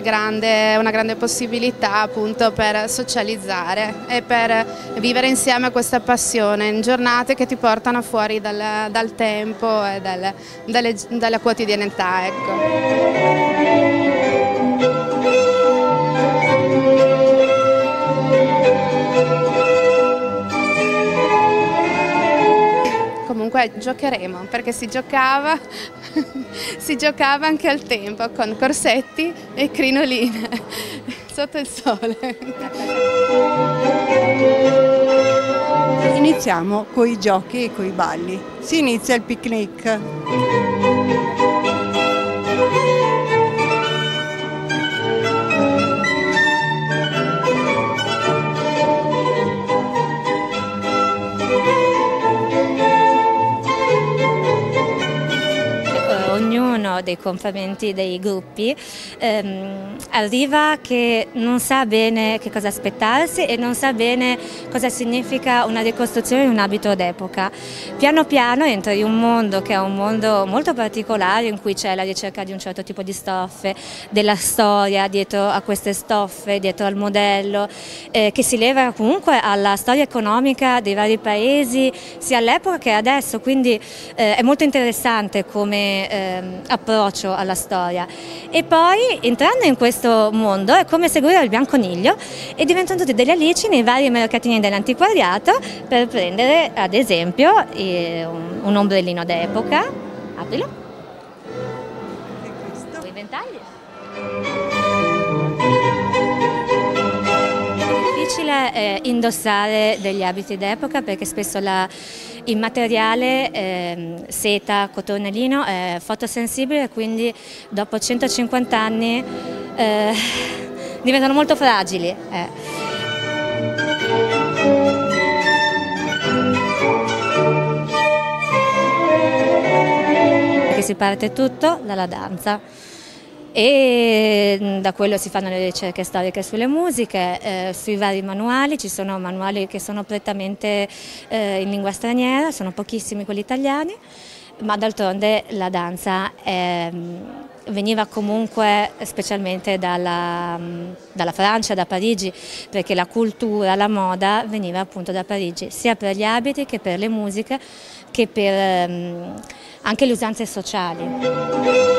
una grande possibilità appunto per socializzare e per vivere insieme questa passione in giornate che ti portano fuori dal tempo e dalla quotidianità, ecco. Comunque giocheremo, perché si giocava anche al tempo con corsetti e crinoline sotto il sole. Iniziamo con i giochi e con i balli. Si inizia il picnic. Ognuno dei componenti dei gruppi arriva che non sa bene che cosa aspettarsi e non sa bene cosa significa una ricostruzione di un abito d'epoca. Piano piano entra in un mondo che è un mondo molto particolare, in cui c'è la ricerca di un certo tipo di stoffe, della storia dietro a queste stoffe, dietro al modello, che si lega comunque alla storia economica dei vari paesi, sia all'epoca che adesso, quindi è molto interessante come approccio alla storia. E poi entrando in questo mondo è come seguire il bianconiglio e diventano tutti degli alici nei vari mercatini dell'antiquariato per prendere ad esempio un ombrellino d'epoca. Aprilo. I ventagli. È difficile indossare degli abiti d'epoca perché spesso il materiale seta, cotone, lino è fotosensibile, quindi dopo 150 anni diventano molto fragili. Perché si parte tutto dalla danza. E da quello si fanno le ricerche storiche sulle musiche, sui vari manuali. Ci sono manuali che sono prettamente in lingua straniera, sono pochissimi quelli italiani, ma d'altronde la danza veniva comunque specialmente dalla Francia, da Parigi, perché la cultura, la moda veniva appunto da Parigi, sia per gli abiti che per le musiche, che per anche le usanze sociali.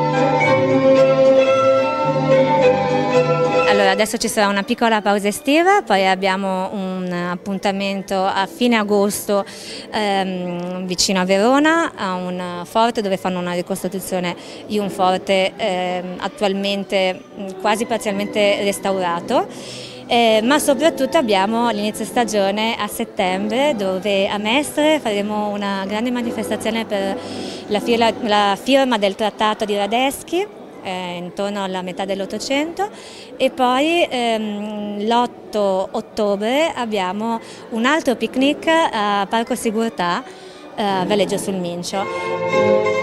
Allora, adesso ci sarà una piccola pausa estiva, poi abbiamo un appuntamento a fine agosto vicino a Verona, a un forte dove fanno una ricostruzione di un forte attualmente quasi parzialmente restaurato. Ma soprattutto abbiamo l'inizio stagione a settembre, dove a Mestre faremo una grande manifestazione per la firma del trattato di Radetzky, intorno alla metà dell'Ottocento, e poi l'8 ottobre abbiamo un altro picnic a Parco Sigurtà a Valeggio sul Mincio.